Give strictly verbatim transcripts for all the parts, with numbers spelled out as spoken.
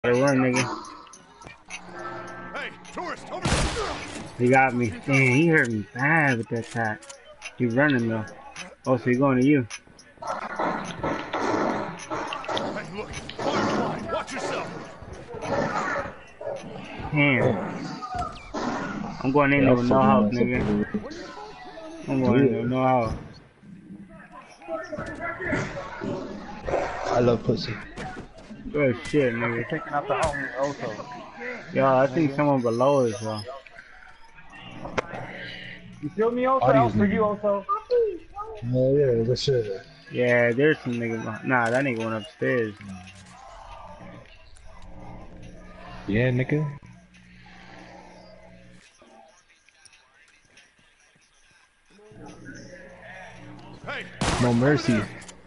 Gotta run, nigga. Hey, tourist, over there. He got me. Damn, he hurt me bad with that attack. He running though. Oh, so he going to you. Hey, look, Firefly, watch yourself. Damn. I'm going in there with no help, nigga. I'm going in there with no help. I love pussy. Good shit, nigga. Taking out the homie also. Yo, I think someone below us, bro. You feel me also? Out for you also. Oh yeah, good shit. Yeah, there's some nigga behind. Nah, that nigga went upstairs. Yeah, nigga. Hey, No mercy.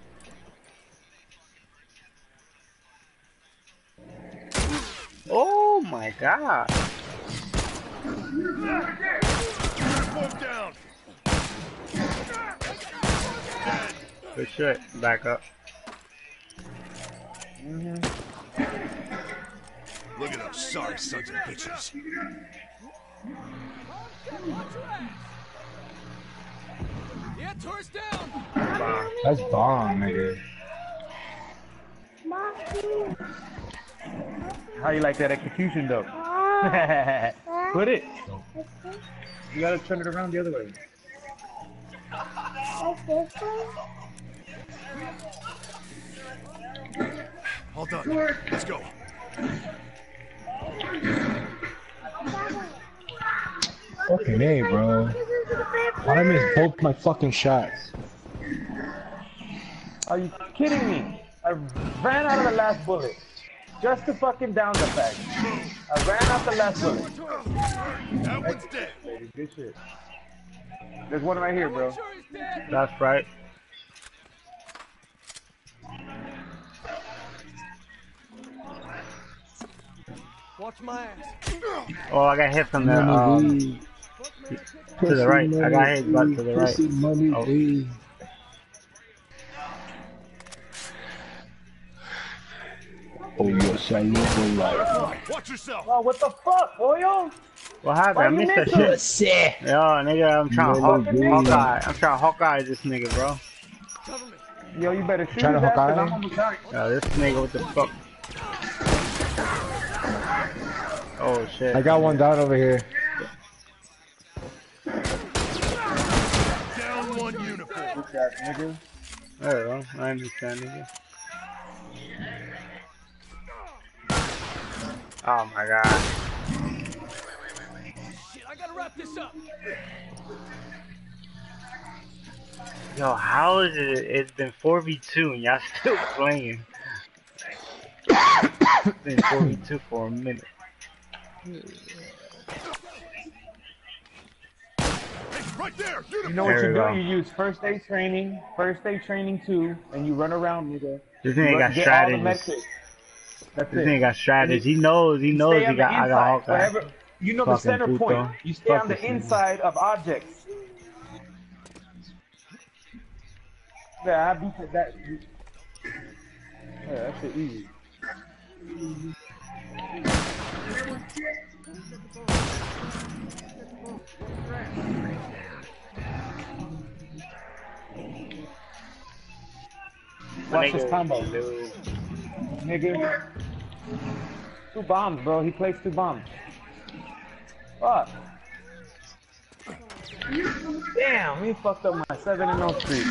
Oh my god. both down. Good shit. Back up. Mm-hmm. Look at those sorry sons of bitches. Yeah, tourist down. Bomb. That's bomb, nigga. How you like that execution though? Put it. You gotta turn it around the other way. Like this one? All done. Let's go. Fucking A, bro. Why did I miss both my fucking shots? Are you kidding me? I ran out of the last bullet. Just to fucking down the fact. I ran out the last bullet. That one's dead. Baby, good shit. There's one right here, bro. That's right. Watch my ass. Oh, I got hit from the, um, to the right. I got hit butt to the right. Oh. Oh, yes, I live a life. Watch yourself. Oh, what the fuck, Oyo? What happened? Why I you missed that miss shit. it? Yo, nigga, I'm trying to Hawk Hawkeye. I'm trying to Hawkeye this nigga, bro. Yo, you better shoot Trying his to ass, 'cause Hawkeye? I'm almost out. Yo, this nigga, what the fuck? Oh, shit. I got one down over here. Down one uniform. Bitch ass nigga. There you go. I understand, nigga. Oh my god. Shit, I gotta wrap this up. Yo, how is it? It's been four v two and y'all still playing. It's been four v two for a minute. Hey, right there. Uniform. You know what There you we do? go. You use first aid training, first aid training two, and you run around, nigga. This You nigga run- got get all the strategies. metrics. That's This it. nigga got strategies. He knows. He You knows stay he on the got. I got inside, Hawkeye. wherever, you know the Fucking center puto. point. You stay on Fuck the this nigga. inside of objects. Yeah, I beat that. that yeah, that shit easy. Watch this combo, Dude. nigga. Two bombs, bro. He placed two bombs. Fuck. Damn, he fucked up my seven and oh streak.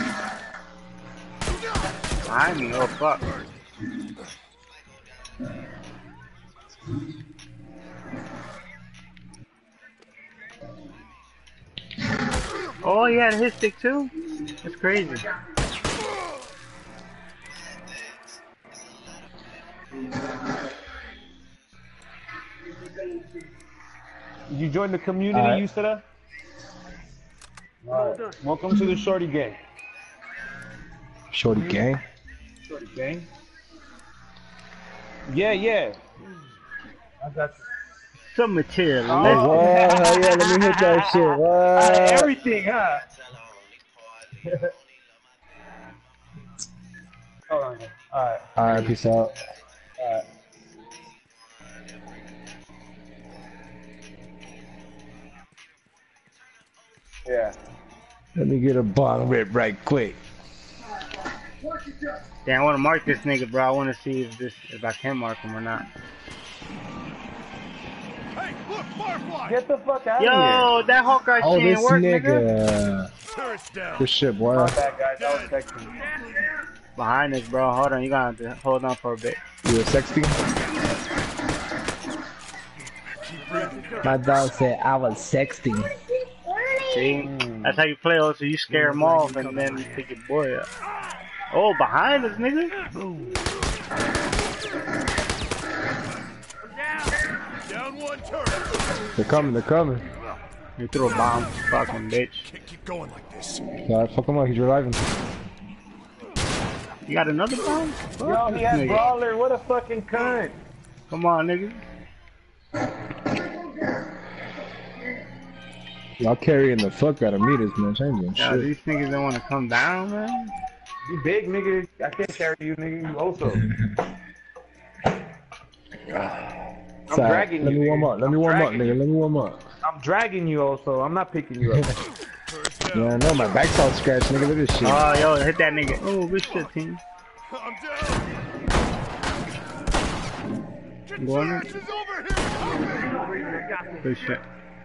Behind me. Oh fuck. Oh, he had his stick too? That's crazy. Did you join the community, Alright. Yusada? Alright. Welcome to the Shorty Gang. Shorty gang. Shorty Gang? Yeah, yeah. I got Some material. Oh. Let's- Oh, hell yeah, let me hit that shit. Out of What? everything, huh? Hold on. Alright. Alright, peace out. Alright. Yeah. Let me get a bong rip right quick. Damn, I want to mark this nigga, bro. I want to see if this if I can mark him or not. Hey, look, Firefly! Get the fuck out Yo, of here. that Hawkeye Oh, shit this ain't work, nigga. nigga. Turret's down. Good shit, boy. My bad, guys. I was texting. Behind us, bro. Hold on, you gotta have to hold on for a bit. You were sexting? My dog said I was sexting. See? That's how you play, also you scare him off and then you pick your boy up. Oh, behind us, nigga. Down one turret. They're coming, they're coming. You threw a bomb, fucking bitch. Can't keep going like this. Alright, fuck him up, he's reviving. You got another bomb? Yo, he has Brawler. What a fucking cunt. Come on, nigga. Y'all carrying the fuck out of me this match. I ain't doing Yo, shit. these niggas don't want to come down, man. You big, nigga. I can't carry you, nigga. You also. I'm Sorry. dragging Let you. me warm nigga. up. Let me I'm warm up, dragging nigga. you. Let me warm up. I'm dragging you also. I'm not picking you up. Turret's down. Yeah, I know my back's all scratched, nigga. Look at this shit. Oh, yo, hit that nigga. Oh, good shit, team. I'm down. Get Go your on. asses over here. Good shit.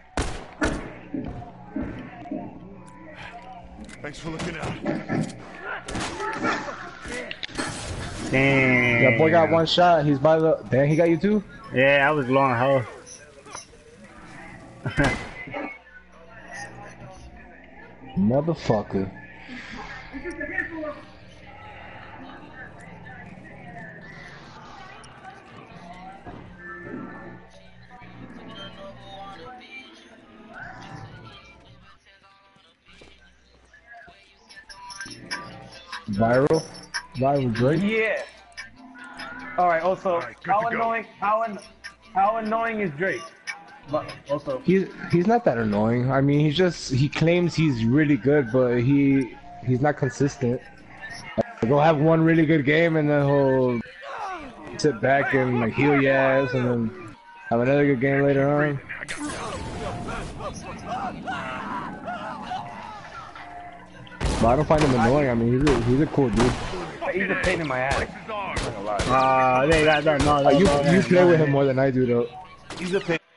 Thanks for looking out. Damn. That boy got one shot. He's by the. Damn, he got you too? Yeah, I was low on health. Motherfucker. Viral? Viral Drake? Yeah. All right. Also, All right, good how to go. annoying? How an, how annoying is Drake? But also, He's he's not that annoying. I mean, he's just he claims he's really good, but he he's not consistent. He'll have one really good game and then he'll sit back and like heal your ass and then have another good game later on. But I don't find him annoying. I mean, he's a, he's a cool dude. he's a pain in my ass. This is ours. I'm not gonna lie. Ah, they got that. No, Uh, no, you no, you no, play no, with no. him more than I do though. He's a pain.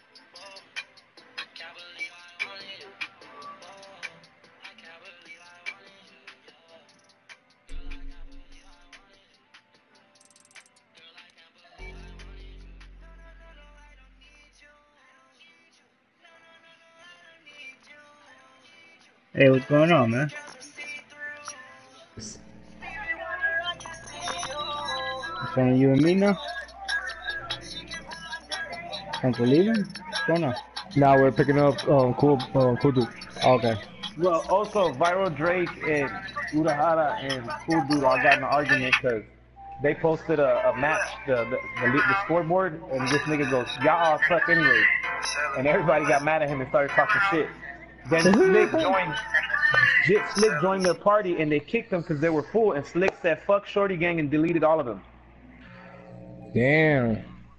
Hey, what's going on, man? It's only you and me now? Thanks for leaving? What's going on? Now we're picking up um cool um cool dude. Okay. Well, also, Viral Drake and Urahara and Cool Dude all got in an argument because they posted a, a match, the, the, the, the scoreboard, and this nigga goes, y'all all suck anyway. And everybody got mad at him and started talking shit. Then Slick joined, J- Slick joined their party and they kicked them because they were full, and Slick said, fuck Shorty Gang, and deleted all of them. Damn.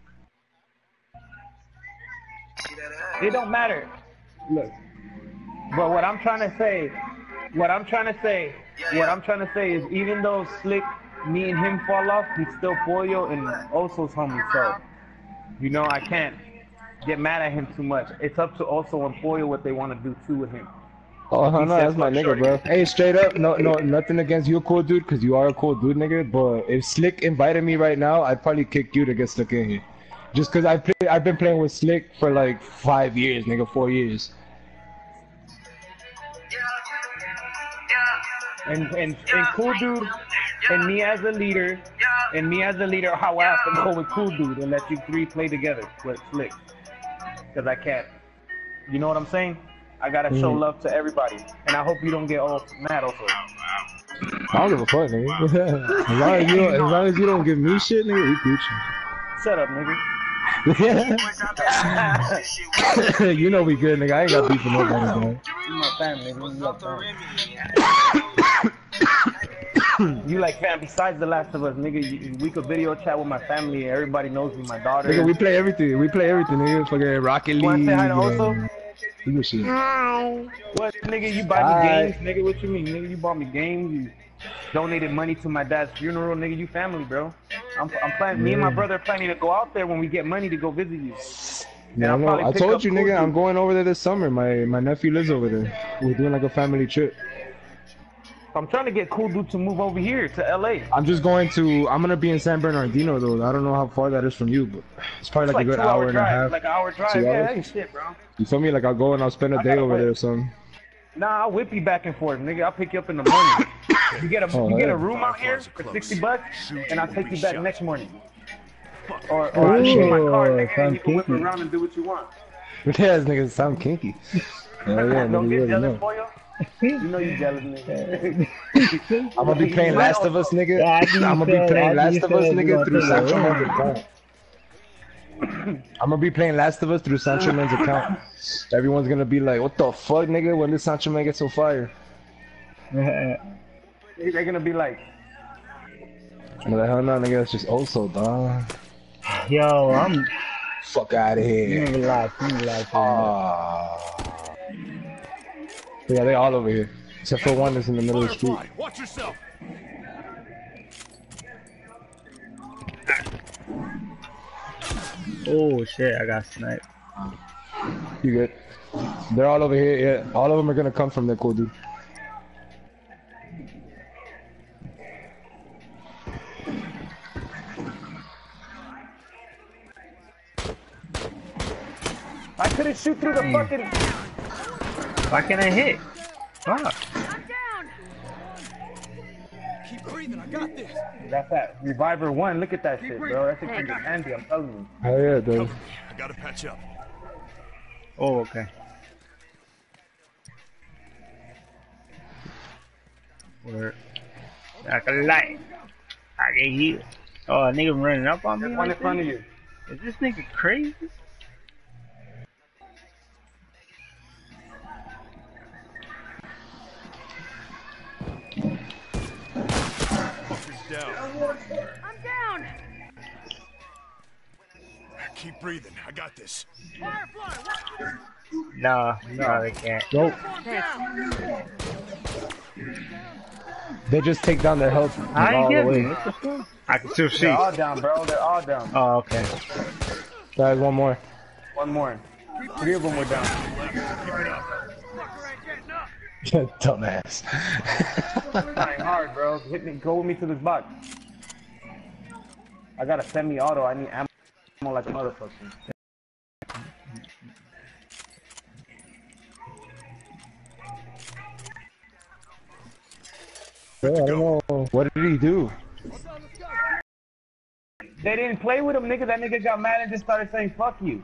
It don't matter. Look. But what I'm trying to say, what I'm trying to say, what I'm trying to say is even though Slick, me and him fall off, he's still Pollo and Oso's homie, so, you know, I can't get mad at him too much. It's up to Oso and Pollo what they want to do too with him. Oh no, He no, said that's my fuck nigga, Shorty. bro. Hey, straight up, no, no, nothing against you, cool dude, because you are a cool dude, nigga. But if Slick invited me right now, I'd probably kick you to get Slick in here, just because I play, I've been playing with Slick for like five years, nigga, four years. And, and, and Cool Dude, and me as a leader, and me as a leader, how I have to go with Cool Dude and let you three play together with Slick. Because I can't. You know what I'm saying? I gotta show Mhm. love to everybody. And I hope you don't get all mad also. I don't give a fuck, nigga. as, long as, you don't, as long as you don't give me shit, nigga, we Gucci. Shut up, nigga. You know we good, nigga. I ain't got beef with nobody, bro. You my family, nigga. You my family. You like fam? Besides The Last of Us, nigga, you, we could video chat with my family. Everybody knows me, my daughter. Nigga, we play everything. We play everything, nigga. Fucking Rocket League. Wanna say hi to and- Oso? Legal shit. What, nigga? You buy me Hi. games, nigga? What you mean, nigga? You bought me games. You donated money to my dad's funeral, nigga. You family, bro. I'm, I'm planning. Me and my brother are planning to go out there when we get money to go visit you. Yeah, I I'll know. probably I pick told up you, cool nigga, I'm dude. going over there this summer. My my nephew lives over there. We're doing like a family trip. I'm trying to get Cool Dude to move over here to L A. I'm just going to. I'm gonna be in San Bernardino though. I don't know how far that is from you, but it's probably It's like, like a good two hour hour and a drive. half. Like an hour drive. Two Yeah, hours? that ain't shit, bro. You feel me? Like I'll go and I'll spend a I day gotta over wait. there or something. Nah, I'll whip you back and forth, nigga. I'll pick you up in the morning. You get a Oh, you get yeah. a room out here for sixty bucks, and I'll take you back next morning. Or, Oh, or I'll give you my shit. car, nigga, and Sounds you can whip kinky. around and do what you want. Yeah, this nigga sound kinky. Hell yeah, Don't nigga, you get already jealous, know. boyo. You know you jealous, nigga. I'm gonna be playing Last of Us, nigga. Yeah, after you I'm gonna be said- playing after Last you of Us, said you nigga, gonna through take that Sancho room. Man's account. I'm gonna be playing Last of Us through Sancho Man's account. Everyone's gonna be like, "What the fuck, nigga? When did Sancho Man get so fire?" They're gonna be like, I'm like, "Hell no, nigga. It's just also, dog. Yo, I'm. Fuck out of You here." ain't gonna lie. You ain't gonna lie to me. Ah. Yeah, they all over here. Except for one that's in the middle of the street. Firefly, watch yourself. Oh shit, I got sniped. You good? They're all over here. Yeah, all of them are gonna come from there, cool dude. I couldn't shoot through the fucking. Why can't I hit? Fuck. Keep breathing. I got this. That's that Reviver one. Look at that shit, bro. That shit comes in handy. I'm telling you. Hell yeah, dude. I gotta patch up. Oh, okay. Where? I can light. I can heal. Oh, a nigga running up on me. There's one in Like front of this? you. Is this nigga crazy? Fucker's down. I'm down. Keep breathing. I got this. Firefly, watch No, no, they can't. Nope. down. They just take down their health How all you the get me? way. What the fuck? I can still see. They're all down, bro. They're all down. Oh, okay. Guys, one more. One more. Three of them were down. Fucker ain't getting up. Dumbass. Trying hard, bro. Hit me. Go with me to this box. I got a semi-auto. I need ammo like a motherfucker. Bro, I don't know. What did he do? They didn't play with him, nigga. That nigga got mad and just started saying, fuck you.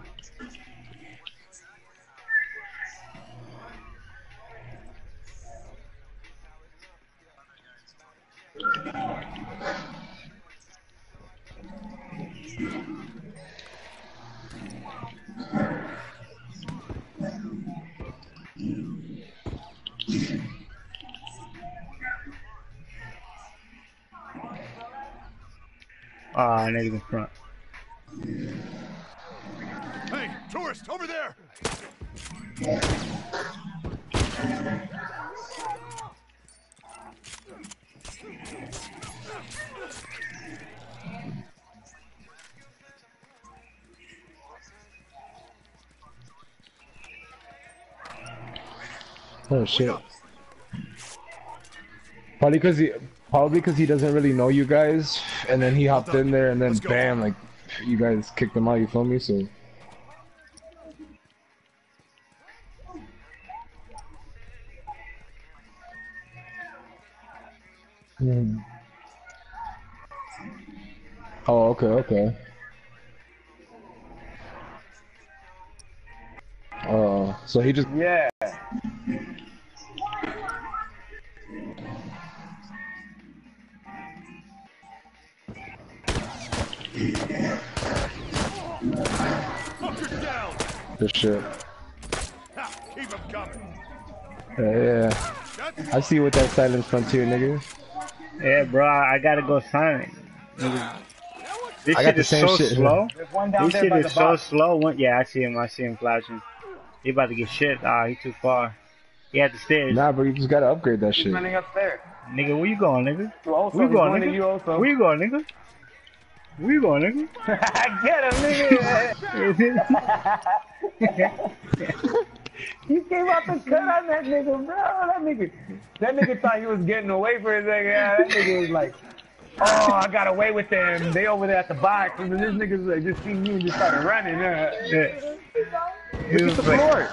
Ah, niggas in front. Hey, tourist, over there. Oh shit. Probably because he, probably because he doesn't really know you guys, and then he hopped in there, and then Let's go. bam, like you guys kicked him out. You feel me? So. Hmm. Oh, okay, okay. Oh, so he just Yeah. Fucker's down. the shit. Ha, keep him coming. Yeah, yeah. That's I see you with that silent frontier, nigga. Yeah, bro, I gotta go sign it. Nigga, this I got shit the is same so shit here. slow. There's one down This there shit by is the so box. slow. One, yeah, I see him. I see him flashing. He about to get shit. Ah, he too far. He at the stairs. Nah, bro, you just gotta upgrade that He's shit. running upstairs. Nigga, where you going, nigga? To also, Where you he's going, going to nigga? you also. Where you going, nigga? Where you going, nigga? Get him, nigga. He came out the cut on that nigga, bro. That nigga, that nigga thought he was getting away for a second. Yeah, that nigga was like, oh, I got away with them. They over there at the box. And then this nigga's like, just seen you and just started running. Uh. Yeah. Look at the floor.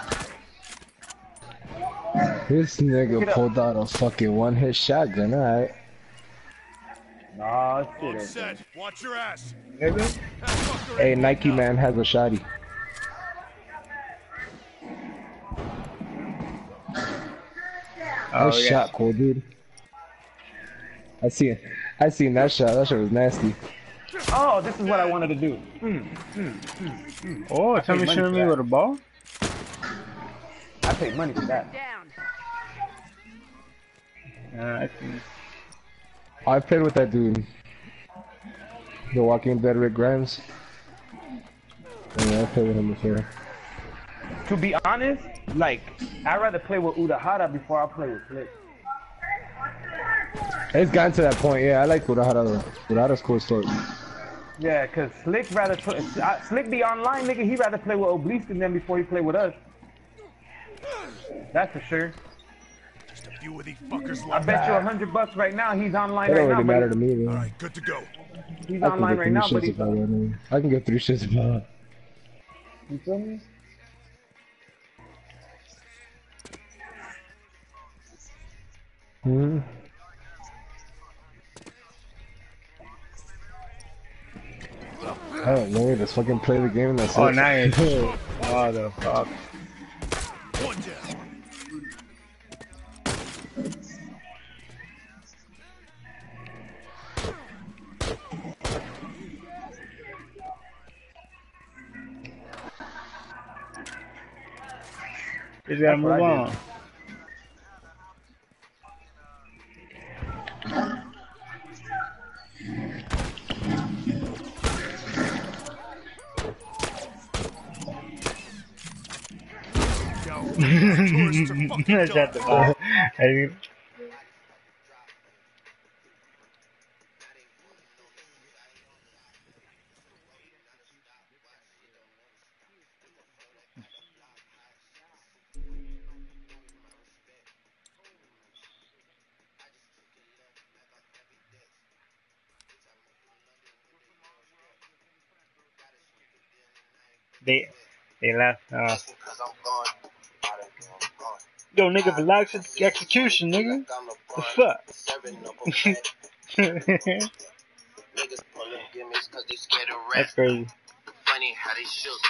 This nigga pulled out a fucking one-hit shotgun, alright. Nah, All shit. set. Watch your ass. Nigga? Hey, Nike man has a shotty. Oh, Nice yeah. shot, cool dude. I see it. I seen that shot. That shit was nasty. Oh, this is what I wanted to do. Mm, mm, mm, mm. Oh, tell me money shooting for me that. with a ball? I paid money for that. Down. Uh, I see. I played with that dude. The Walking Dead Rick Grimes. Yeah, I played with him before. To be honest, like, I'd rather play with Urahara before I play with Slick. It's gotten to that point, yeah. I like Urahara though. Urahara's cool story. Yeah, cause Slick rather play, uh, Slick be online, nigga. He rather play with Obelisk than them before he play with us. That's for sure. Just a few of these fuckers I left. bet you a hundred bucks right now. He's online It right don't now. really but matter to me, All man. right, good to go. He's I can online get right three now, but shits he. if I want to. I can get three shits if I want. You feel me? Hmm. I don't know, just fucking play the game and that's Oh, it. nice. Oh, the fuck. One down. Just gotta That's what move I on. Go. Tourists are fucking Shut done. the fuck. Hey, They, they left. Uh, yo, nigga, relax with the execution, nigga. The fuck? That's crazy. Funny how they shook.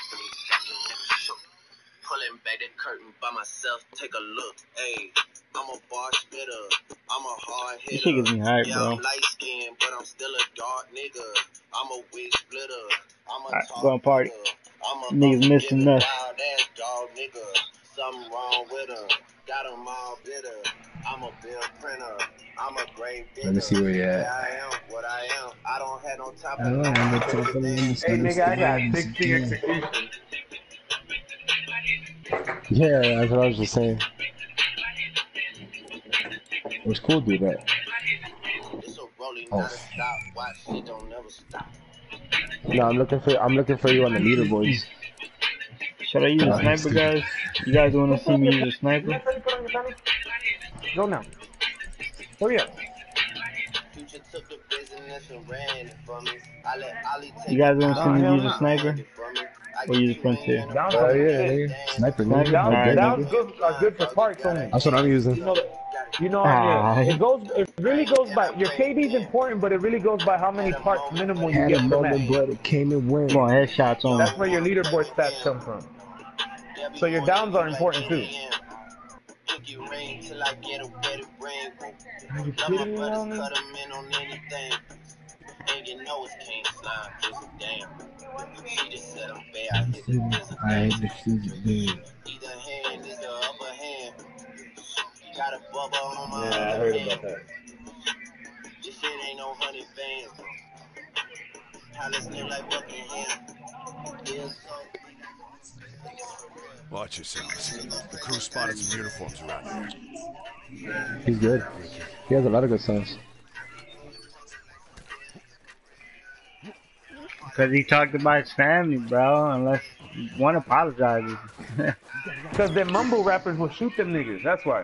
Pulling back the curtain by myself, take a look. Hey, I'm a bar spitter. I'm a hard hitter. This shit gets me hype, yeah, bro. I'm light skinned, but I'm still a dark nigga. I'm a wig splitter. I'm a Alright, talk go on party. nigga. I'm a Niggas missing unforgiving us. wild ass dog nigga. Something wrong with her. Got 'em all bitter. I'm a bill printer. I'm a grave digger. Let me see where you Yeah, at. I am what I am. I don't have no top I don't know, I'm gonna talk Hey, nigga, I got sixteen execution. Yeah, that's what I was just saying. It was cool to do that. It's a rolling, Oh. not a stop. Watch shit don't never stop. No, I'm looking for I'm looking for you on the leaderboards. Should I use a sniper, guys? You guys want to see me use a sniper? Go now. Hurry up. Future took the business and ran it for me. I let Ali take You guys want to see me hell use no. a sniper? Or use a frontier? Down Oh for yeah, shit. nigga. Sniper, Sniper? nigga. Down, Alright, down's nigga. good, are good for parts only. That's what I'm using. You know, you know Ah. yeah, it goes. It really goes by your K D is important, but it really goes by how many parts minimal you Had get a per moment, match. but it came and went. Come on, headshots on. That's where your leaderboard stats come from. So your downs are important too. Cookie ring till I get a wedding ring. Are you Let my kidding me, brothers homie? cut 'em in on anything. And you know it's King Slime, just a damn. She just said I'm bad, I hit the physical. I had the physical dude. Either hand is the upper hand. Got a bubble on my Yeah, I other heard hand. about that. Palace name like Buckingham. Yeah, so. Watch yourselves. The crew spotted some uniforms around here. He's good. He has a lot of good songs. Because he talked about his family, bro. Unless one apologizes. Because them mumble rappers will shoot them niggas. That's why.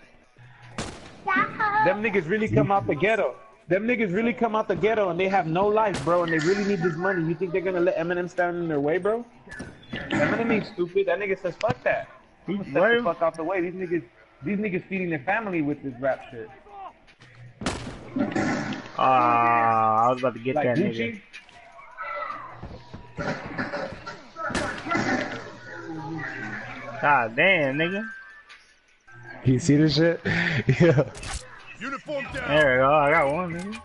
Them niggas really come out the ghetto. Them niggas really come out the ghetto and they have no life, bro. And they really need this money. You think they're gonna let Eminem stand in their way, bro? Eminem ain't stupid. That nigga says fuck that. He step the fuck out the way. These niggas, these niggas feeding their family with this rap shit. Ah, uh, I was about to get like that Gucci? nigga. God damn, nigga. You see this shit? Yeah. Uniform down. There we go. I got one, nigga.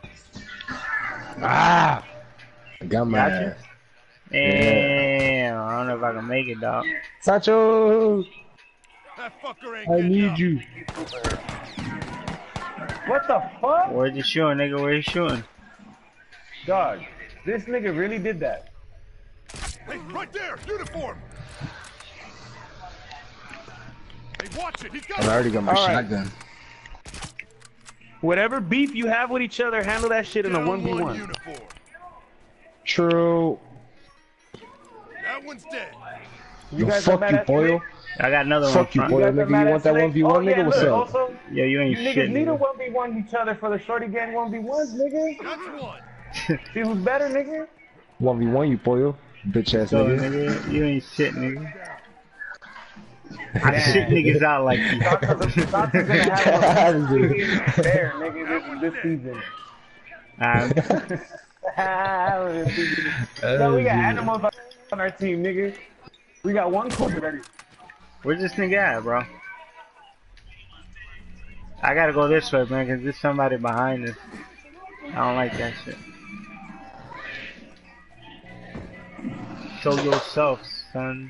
Ah! I got my Gotcha. ass. Damn, I don't know if I can make it, dog. Sancho! That fucker ain't I getting need up. you. What the fuck? Where's he shooting, nigga? Where he shooting? Dog, this nigga really did that. Hey, right there, uniform. Hey, watch it. He's got. I already got my All right. shotgun. Whatever beef you have with each other, handle that shit in a one v one. Uniform. True. That one's dead. You Yo, guys are fuck mad you, at Boyle. Snake? I got another Fuck you, one. Boyle. guys are Nigga, mad you at want that Snake? one v one, Oh, nigga? yeah, What's look, up? Also, Yeah, you ain't you shit, niggas need a nigga. one v one each other for the shorty gang one v ones, nigga. That's one. See who's better, nigga? one v one, you Boyle. Bitch ass So, nigga. nigga, you ain't shit, nigga. I shit niggas out like you. Doctor's gonna have a there, nigga, this, this season. Um, No, we got animals on our team, nigga. We got one quarter ready. where's this nigga at, bro? I gotta go this way, man, cause there's somebody behind us. I don't like that shit. Show yourself, son.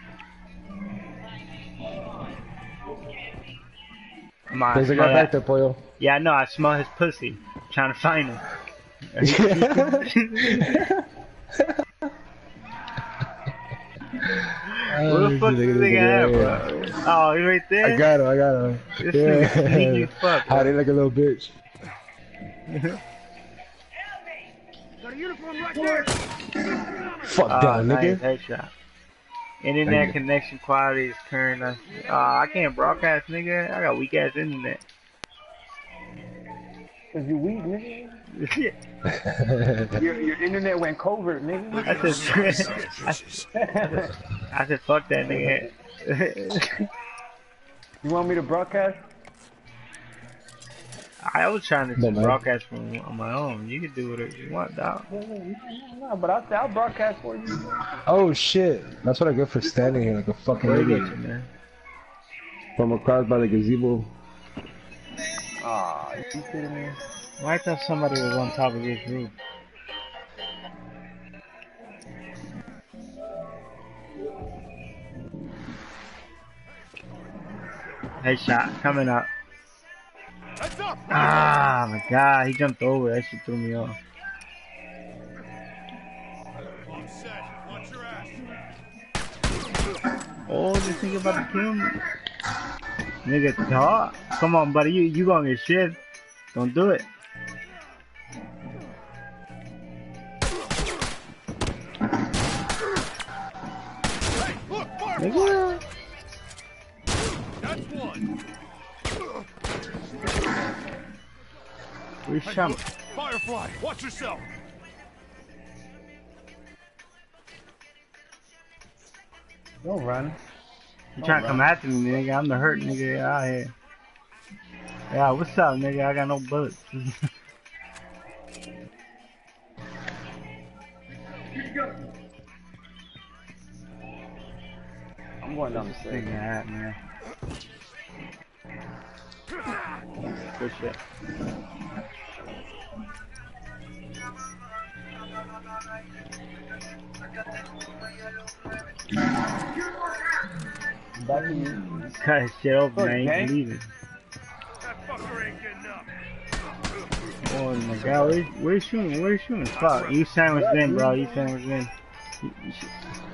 Come on, There's a smell guy that. back there, Boyle. Yeah, I know. I smell his pussy. I'm trying to find him. Where the fuck is this nigga at, bro? Oh, he right there? I got him, I got him. This nigga sneaky as fuck, How they like a little bitch. Got a uniform right there. Fuck Oh, down, nice nigga. headshot. Internet Thank you. connection quality is current. Uh, I can't broadcast, nigga. I got weak ass internet. Cause you weak, nigga. Your, your internet went covert, nigga. I said, I, said- I said, fuck that nigga. You want me to broadcast? I was trying to No, man. broadcast from on my own. You can do whatever you want, dog. No, but I'll, I'll broadcast for you. Oh shit. That's what I get for standing here like a fucking Where you idiot. at, man? From across by the gazebo. Aw, you kidding me? Why I thought somebody was on top of this roof? Headshot coming up. Heads up. Ah, my god, he jumped over. That shit threw me off. On set. Watch your ass. Oh, this nigga about to kill me. Nigga, talk. Come on, buddy. You you gonna get shit. Don't do it. Hey, look, Firefly. Nigga. That's one. We Hey, shot. look, Firefly, watch yourself. Don't run. You trying to come after me, nigga? I'm the hurt nigga out here. Yeah, what's up, nigga? I got no bullets. I'm going down the stairs. Nigga, hat, man. Good shit. Back to you. Cut his shit open, Look, man. gang. He's leaving. That fucker ain't getting up. Oh my god, where, where you shooting? Where you shooting? Fuck, you sandwiched in, bro. You sandwiched in. You- you should-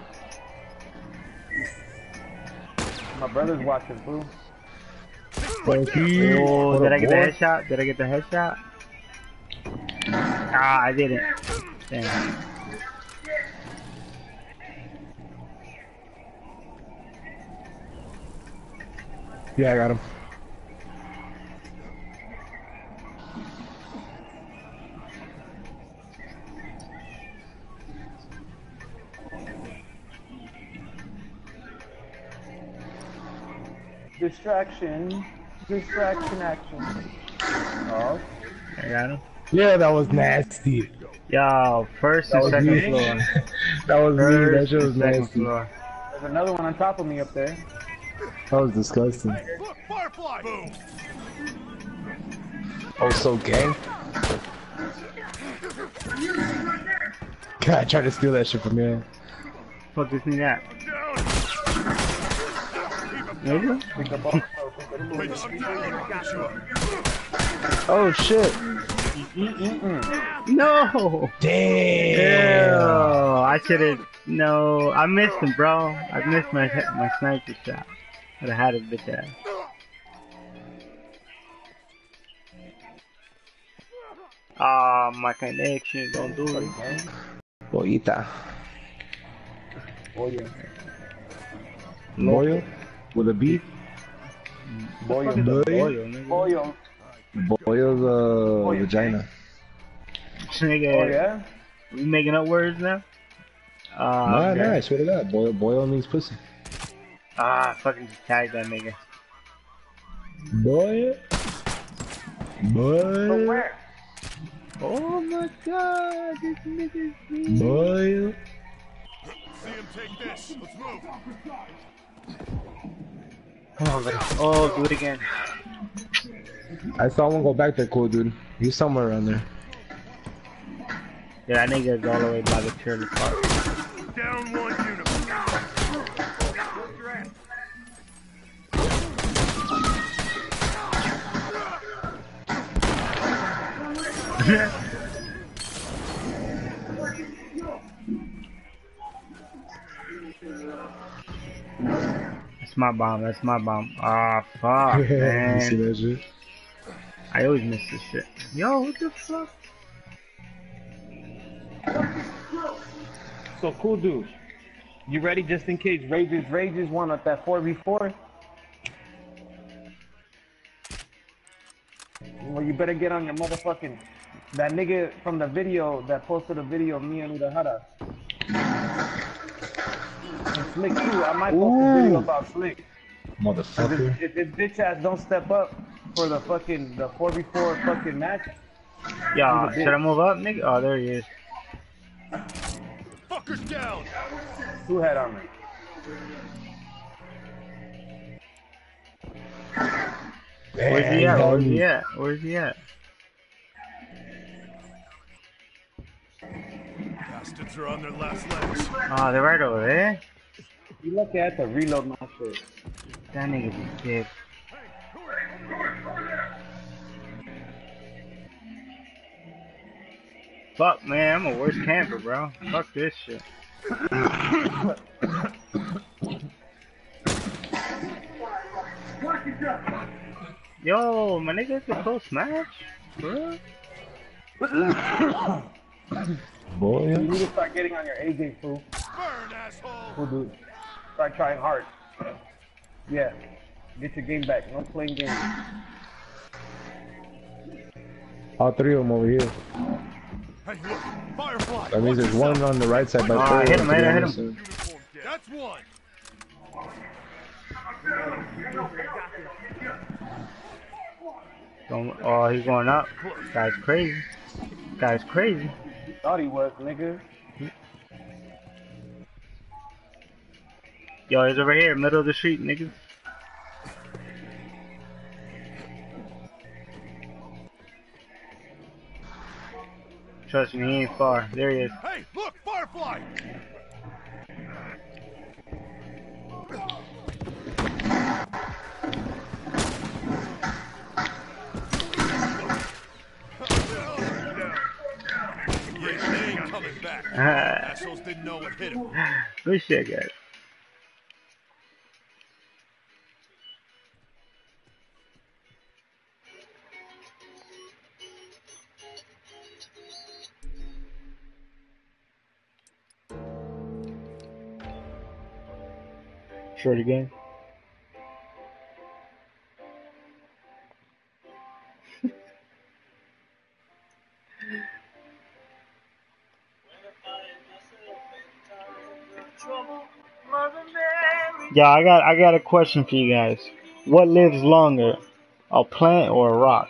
My brother's watching, fool. Thank you. Oh, What did up, I get the boy? headshot? Did I get the headshot? Ah, I didn't. Damn. Yeah, I got him. Distraction. Distraction action. Oh. I got him. Yeah, that was nasty. Yo, first and was second me. floor. That was me. That First shit was and second nasty. floor. There's another one on top of me up there. That was disgusting. Look, Firefly! Boom! Oh, so gang. God, I tried to steal that shit from you. Fuck this nigga at? Down! Nigga? Pick up all- Wait, I'm down! Get you up. Oh shit. No! Damn. Ew, I should've. No, I missed him, bro. I missed my my sniper shot. But I had a bitch ass. Ah, my connection don't do it. Boyita. Boyo. Loyal? With a B? Boyo. Boyo? Boyo, nigga. Boyo. Boyo's uh, Boyo. vagina. Nigga, Oh yeah? we making up words now? Ah, Nah, okay. nah, I swear to God. Boyo, Boyo means pussy. Ah, fucking just tag that nigga. Boy. From Boy. where? Oh my god, this nigga's me. Boy. See him take this. Let's move. Come on, buddy. Oh, do it again. I saw one go back there, cool dude. He's somewhere around there. Yeah, that nigga's all the way by the trailer park. Down one unit. That's my bomb, that's my bomb. Ah, fuck, You see man. that shit? I always miss this shit. Yo, what the fuck? So cool dude. You ready just in case Rages Rages won at that four v four? Well, you better get on your motherfucking... That nigga from the video that posted a video of me and Urahara. And Slick too. I might post a video about Slick. 'Cause Motherfucker. If, if this bitch ass don't step up for the fucking the four v four fucking match, Yo, He's a should I bitch. move up, nigga? Oh, there he is. Fuckers down! who had on me? Where's he at? Where's he at? Where's he at? Bastards are on their last legs. Oh, they're right over there. You lucky I had to reload my shit. That nigga's a dick. Fuck, man, I'm a worse camper, bro. Fuck this shit. Yo, my nigga, it's a close match, bro. Boy. You need to start getting on your A game, fool. Burn, asshole! Fool, dude. Start trying hard. Yeah. Get your game back. No playing games. All three of them over here. Hey, look! Firefly! That means there's one on the right side by Oh, four. I hit him, three I on hit this him. side. Uniform down. That's one! Don't, oh, he's going up. Guy's crazy. Guy's crazy. Thought he was, nigga. Yo, he's over here, middle of the street, niggas. Trust me, he ain't far. There he is. Hey, look! Firefly! didn't know what hit him. Good shit, guys. Shorty gang. Yeah, I got I got a question for you guys. What lives longer, a plant or a rock?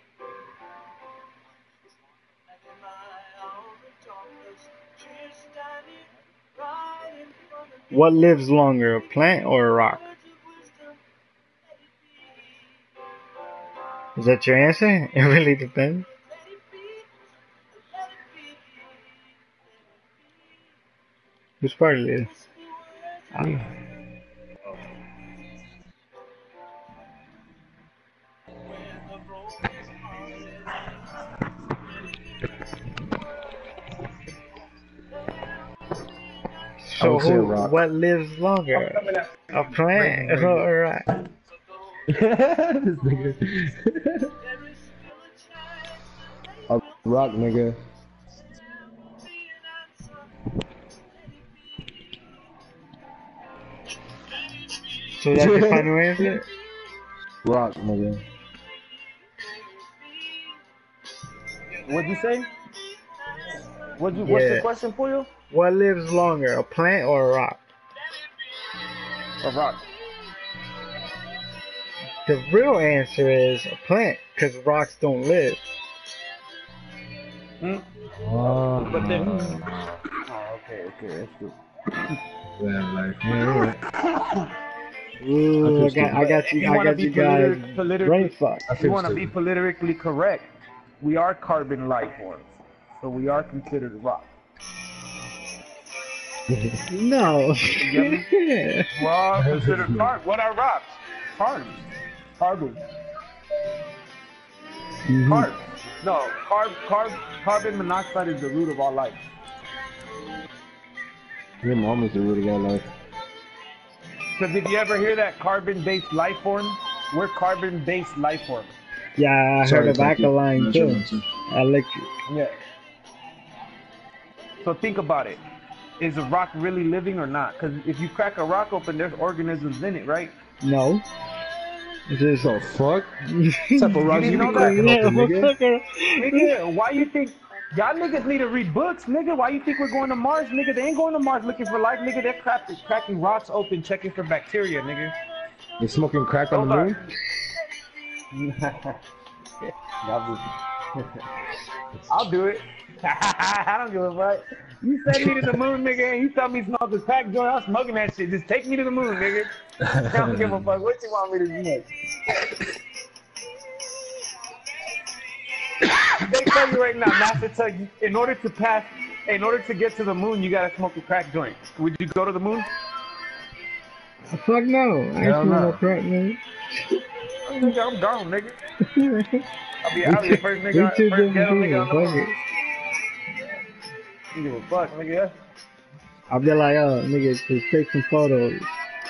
What lives longer, a plant or a rock? Is that your answer? It really depends. Which part of it? Ah. So who, what lives longer? A plant or a rock? This nigga. A rock, nigga. So that's your final answer? Rock, nigga. What'd you say? What'd you, Yeah. What's the question for you? What lives longer, a plant or a rock? A rock. The real answer is a plant, because rocks don't live. Hmm? Oh, But then, oh, okay, okay, that's good. yeah, like, yeah, Ooh, I got, I got you, You I wanna got be you guys politi- politically- brain fucked. I You feel want to so. be politically correct. We are carbon life forms, so we are considered rock. No. We're all considered carbon. What are rocks? Carbon. Carbon. Mhm. Carb. No, carb, carb, carbon monoxide is the root of all life. Your mom is the root of all life. Because if you ever hear that carbon-based life form, we're carbon-based life forms. Yeah, I heard Sorry, of thank you. alkaline Not too. your answer. Electric. Yeah. So think about it. Is a rock really living or not? Because if you crack a rock open, there's organisms in it, right? No. It's just The fuck? What type of rocks didn't you be know cracking that? open, nigga? Nigga, why you think y'all niggas need to read books, nigga? Why you think we're going to Mars, nigga? They ain't going to Mars looking for life, nigga. They're cracking, cracking rocks open, checking for bacteria, nigga. You smoking crack on the Those moon? I'll do it. I don't give a fuck. You send me to the moon, nigga, and you tell me smoke a crack joint, I'm smoking that shit. Just take me to the moon, nigga. I don't give a fuck what you want me to smoke. They tell you right now, NASA tell you, in order to pass, in order to get to the moon, you gotta smoke a crack joint. Would you go to the moon? Fuck no. I ain't Hell smoking no. no crack, man. Nigga, I'm gone, nigga. I'll be, We I'll be the too- first we nigga, too first ghetto different nigga on the people, fuck moon. it. You give a fuck, nigga. I'll be like, oh, nigga, just take some photos.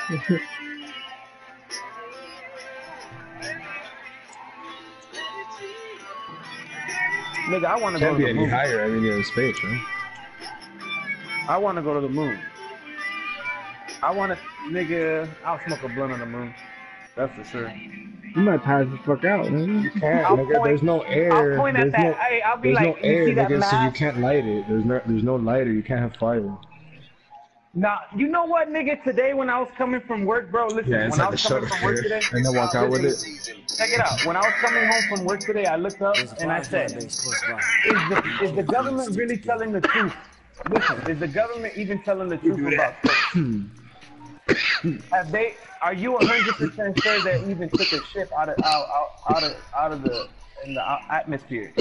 Nigga, I wanna go Can't to be the any moon. higher. I mean, you're in space, right? I wanna go to the moon. I wanna, nigga, I'll smoke a blunt on the moon. That's for sure. You might pass the fuck out, man. You can't, I'll nigga. point- There's no air. I'll point at there's that. no, Hey, I'll be there's like, no you air, see that nigga, so you mask? can't light it. There's no, there's no lighter. You can't have fire. Nah, you know what, nigga? Today when I was coming from work, bro, listen. Yeah, when inside I the was coming shutter from work here, today, and then walk out with it. check it out. When I was coming home from work today, I looked up and I said, is the is the government really telling the truth? Listen, is the government even telling the truth about this? Have they? Are you one hundred percent sure they even took a ship out of out, out, out of out of the in the atmosphere?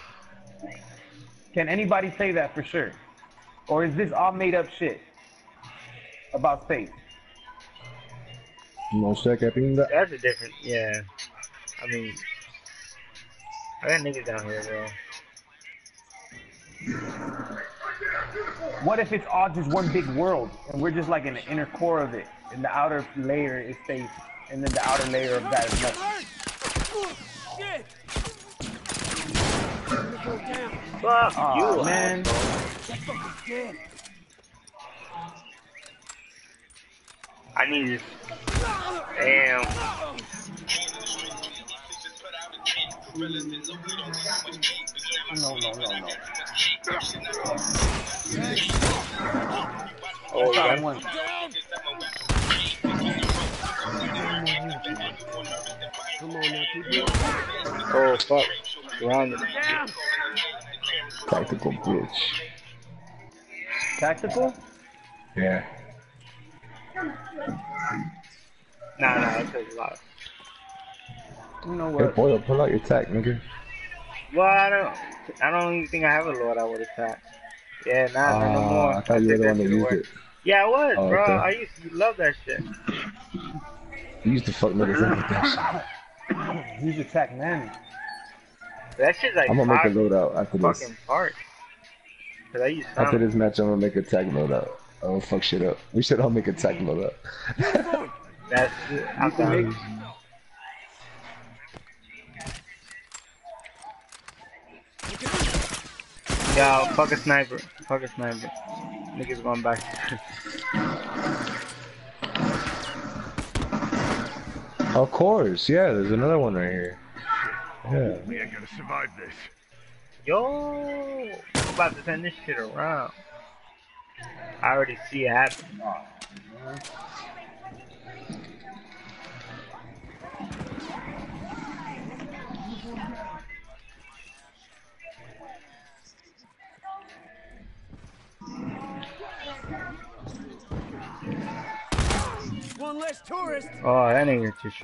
Can anybody say that for sure, or is this all made up shit about space? No check. I think that. That's a different, yeah. I mean, I got niggas down here, bro. What if it's all just one big world and we're just like in the inner core of it, and the outer layer is space, and then the outer layer of that is nothing. Shit! Fuck Aw, you, man. Dead. I need this. Damn. No, no, no, no. Oh, Got yeah. one. Come on now, keep going. Oh, fuck. Surrounded. Down. Tactical bitch. Tactical? Yeah. Nah, nah, that takes a lot. You know Hey, what? Boyle, pull out your tack, nigga. Well, I don't, I don't even think I have a Lord I would attack. Yeah, nah, Ah, no more. I thought you were took the one that that shit used away. it. Yeah, I was, Oh, bro. okay. I used to love that shit. You used to fuck niggas up with that He's attack man. That shit's like shit. I'm gonna make a five loadout after this. fucking parts. Cause I used After some. this match, I'm gonna make a tag loadout. I'm gonna fuck shit up. We should all make a tag loadout. That's I'm done. Yo, fuck a sniper. Fuck a sniper. Niggas going back. Of course, yeah. There's another one right here. Yeah. We ain't gonna survive this. Yo, I'm about to turn this shit around. I already see it happen. One less tourist. Oh, that nigga just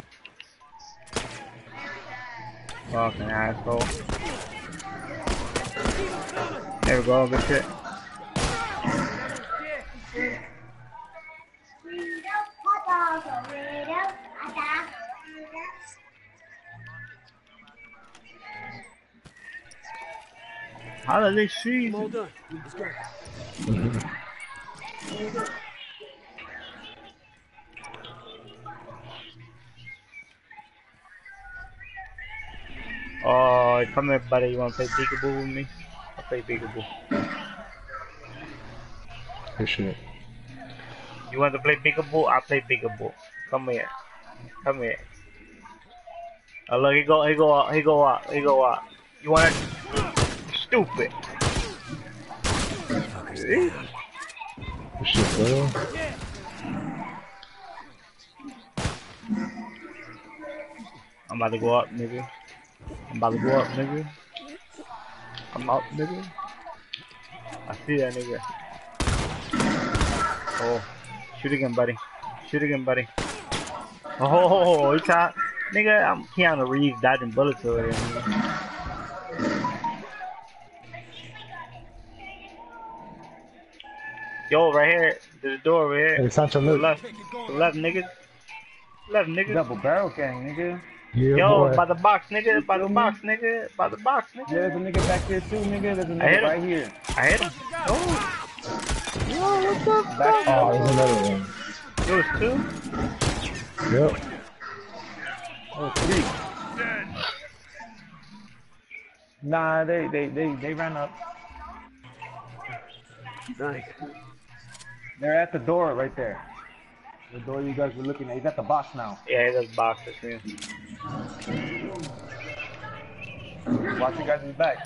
fucking asshole. There we go, good shit. How did they see? I'm all done. Let's go. Oh, come here, buddy. You wanna play peekaboo with me? I'll play peekaboo. Good shit. You want to play peekaboo? I'll play peekaboo. Come here. Come here. Oh look, he go, he go up, he go up, he go up. You wanna? Stupid. Good shit, bro. I'm about to go up, nigga. I'm about to go up, nigga. I'm out, nigga. I see that nigga. Oh, shoot again, buddy. Shoot again, buddy. Oh, he tried. Nigga, I'm Keanu Reeves dodging bullets over here, nigga. Yo, right here. There's a door over here. Hey, Sancho, To the look. left. To the left, nigga. Left, nigga. Double barrel gang, nigga. Yeah, Yo, boy. by the box, nigga. By the box, nigga. By the box, nigga. Yeah, there's a nigga back there too, nigga. There's a I hit nigga him. right here. I hit him. Oh. Yo, what the Back fuck? Oh, there's another one. There was two? Yep. Oh, three. Nah, they, they, they, they ran up. Nice. They're at the door right there. The door you guys were looking at. He's at the box now. Yeah, he does boxes, man. Watch you guys' back.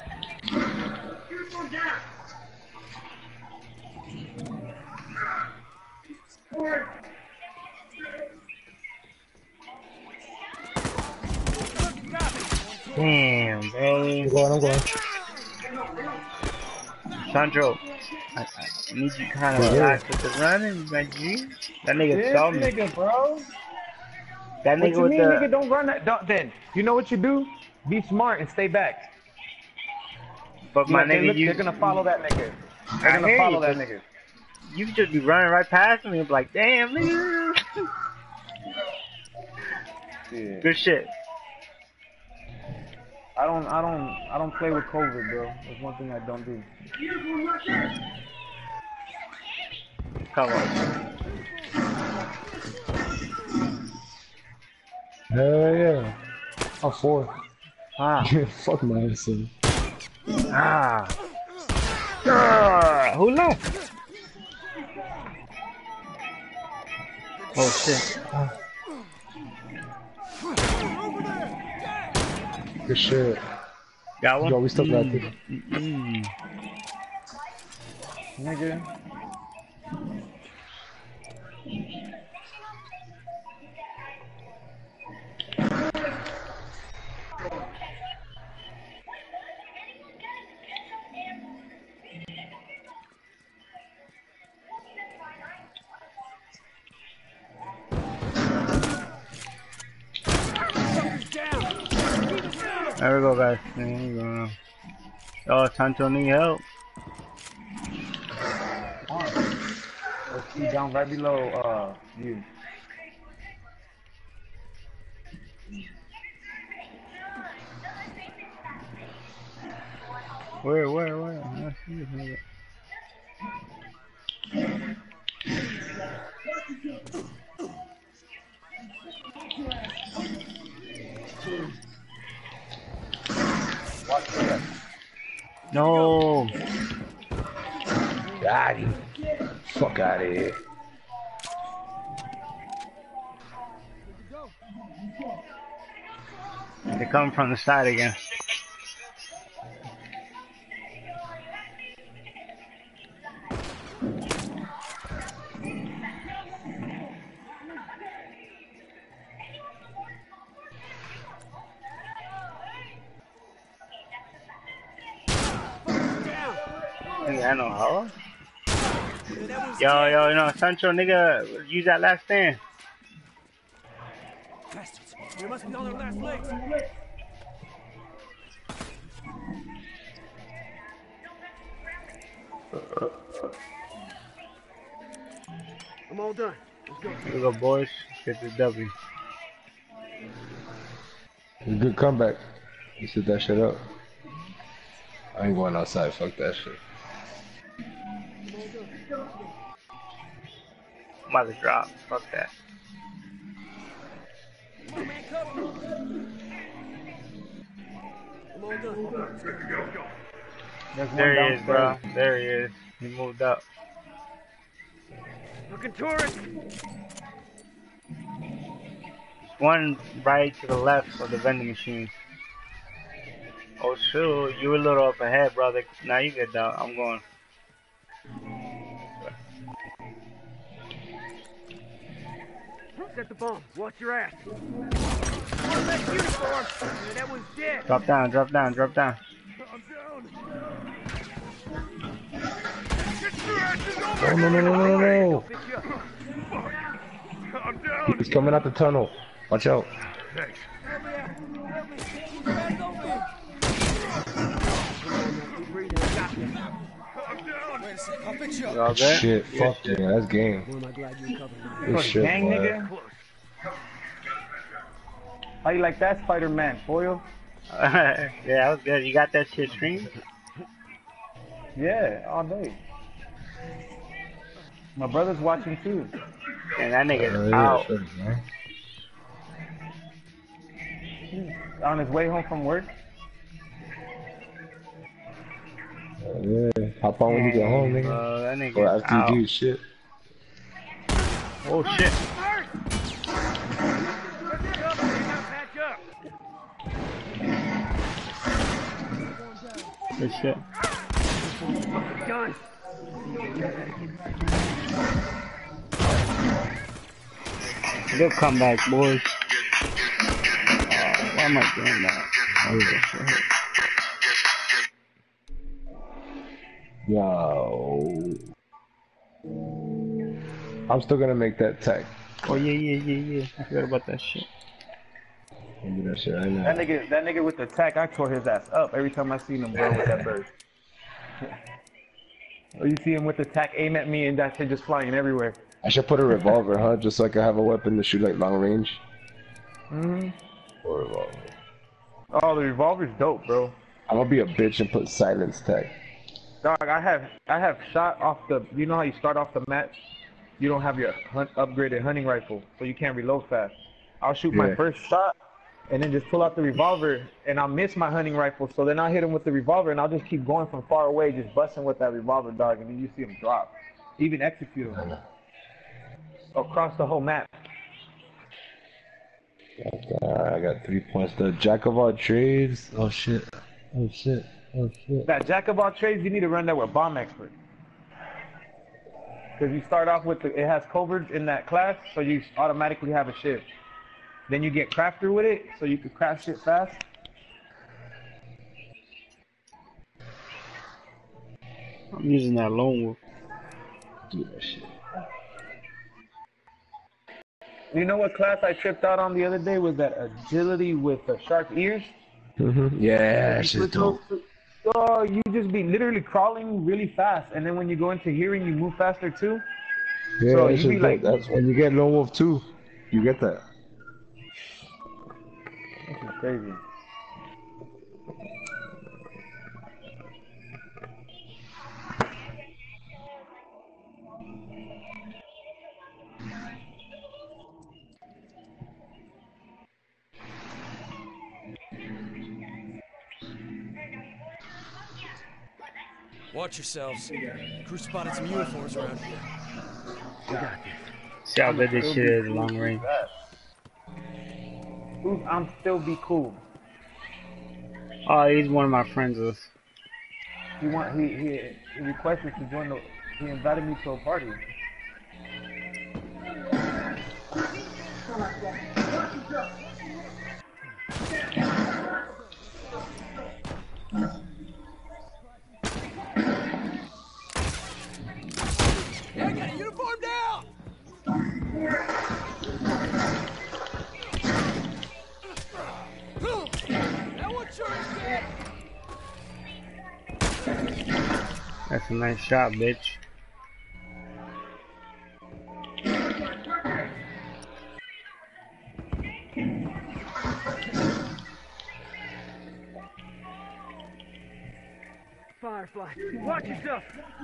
Damn, bro. I'm going, I'm going. Sandro, I, I need you kind of Yeah. relax with the running, my G. That nigga This saw me. nigga, bro. That What nigga you with mean, the. nigga? Don't run that. Don't, then you know what you do? Be smart and stay back. But my Like, they nigga, look- you. they're gonna follow that nigga. They're I gonna hear follow you, that but nigga. You just be running right past me and be like, damn, nigga. Yeah. Good shit. I don't, I don't, I don't play with COVID, bro. That's one thing I don't do. Carlos. Hell yeah. I'm four. Ah. Fuck my ass. Ah. Ah. Who left? Oh shit. Good shit. Got one? Yo, we still got this. Mm. Nigga. There we go, guys. There we go. Oh, Sancho need help. Let's see down right below uh you. Where, where, where? I see this nigga. No. Got him. Fuck out of here. They're coming from the side again. I know how. Yo, yo, you know, Sancho, nigga, use that last stand. Bastards. They must be on their last legs. I'm all done. Let's go. Here we go, boys. Get the W. Good comeback. You set that shit up. I ain't going outside. Fuck that shit. I'm about to drop. Fuck that. Come on, man, cover me. I'm all done. Let's go. There's one There he is, bro. downstairs. There he is. He moved up. Looking tourist. One right to the left of the vending machine. Oh shoot, you were a little up ahead, brother. Now you get down. I'm going. Set the bomb. Watch your ass. One less uniform. Yeah, that one's dead. Drop down, drop down, drop down. I'm down. Oh no no no no no! Pick you up. I'm down. He's coming out the tunnel. Watch out. Thanks. Help me out. Help me. Back over here. Keep breathing. I got this. I'm down. Wait a sec. I'll fix you You up. all good? Shit, fuck yeah, that's game. Boy, am I glad you covered me. Good What, shit, gang boy. nigga? How you like that, Spider-Man? Foil? Yeah, that was good. You got that shit streamed? Yeah, all day. My brother's watching too. And that nigga's Uh, yeah, out. sure, man. He's on his way home from work. Uh, yeah, hop on when you get home, nigga. Uh, that Or nigga's after out. you do shit. Oh shit. Patch up. Good shit. Done. Good comeback, boys. Uh, why am I doing that? Oh, shit. Yo. I'm still gonna make that tech. Oh yeah, yeah, yeah, yeah. I forgot about that shit. I'll do that shit right now. That nigga, that nigga with the tack, I tore his ass up every time I seen him, bro, with that bird. Or you see him with the tack, aim at me, and that shit just flying everywhere. I should put a revolver, huh? Just so I can have a weapon to shoot like long range. Mm-hmm. Or revolver. Oh, the revolver's dope, bro. I'm gonna be a bitch and put silence tech. Dog, I have, I have shot off the. You know how you start off the match you don't have your hunt upgraded hunting rifle, so you can't reload fast. I'll shoot Yeah. my first shot, and then just pull out the revolver, and I'll miss my hunting rifle, so then I'll hit him with the revolver, and I'll just keep going from far away, just busting with that revolver, dog, and then you see him drop. Even execute him. Across the whole map. Uh, I got three points. The jack of all trades. Oh shit. Oh shit. Oh shit. That jack of all trades, you need to run that with bomb expert. Because you start off with, the, it has covert in that class, so you automatically have a shift. Then you get crafter with it, so you can craft shit fast. I'm using that lone wolf. Do that shit. You know what class I tripped out on the other day was that agility with the sharp ears? Mm-hmm. Yeah, that You shit's switch those dope. to- Oh, you just be literally crawling really fast, and then when you go into hearing, you move faster too. Yeah, So that you shit's be dope. like- That's when you get Lone Wolf two. You get that. This is crazy. Watch yourselves. Crew spotted some uniforms around here. See how good this shit is long range. Who's I'm still be cool. Oh, he's one of my friends. Of. He want he he, he requested to join the. He invited me to a party. I got a uniform down! That one sure is dead! That's a nice shot, bitch. Firefly, watch yourself.